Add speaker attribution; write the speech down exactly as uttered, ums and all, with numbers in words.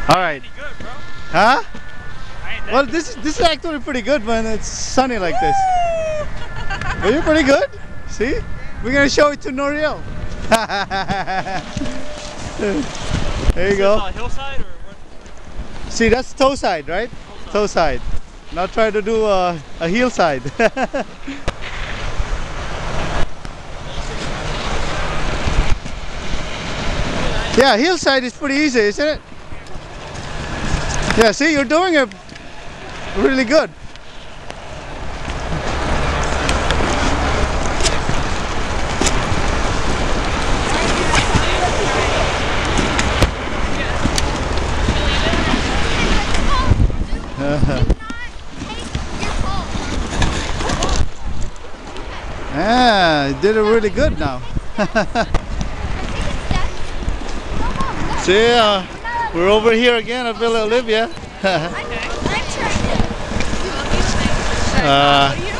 Speaker 1: All right.
Speaker 2: Good, bro.
Speaker 1: Huh? Well,
Speaker 2: Good.
Speaker 1: this is this is actually pretty good when it's sunny like this. Are you pretty good? See? We're gonna show it to Noriel. There you
Speaker 2: Is
Speaker 1: go.
Speaker 2: this a hillside or what?
Speaker 1: See, that's toe side, right? Toe side. Now try to do a, a heel side. Yeah, heel side is pretty easy, isn't it? Yeah, see, you're doing it really good. Yeah, you did it really good now. See, uh, we're over here again at Villa Olivia. uh,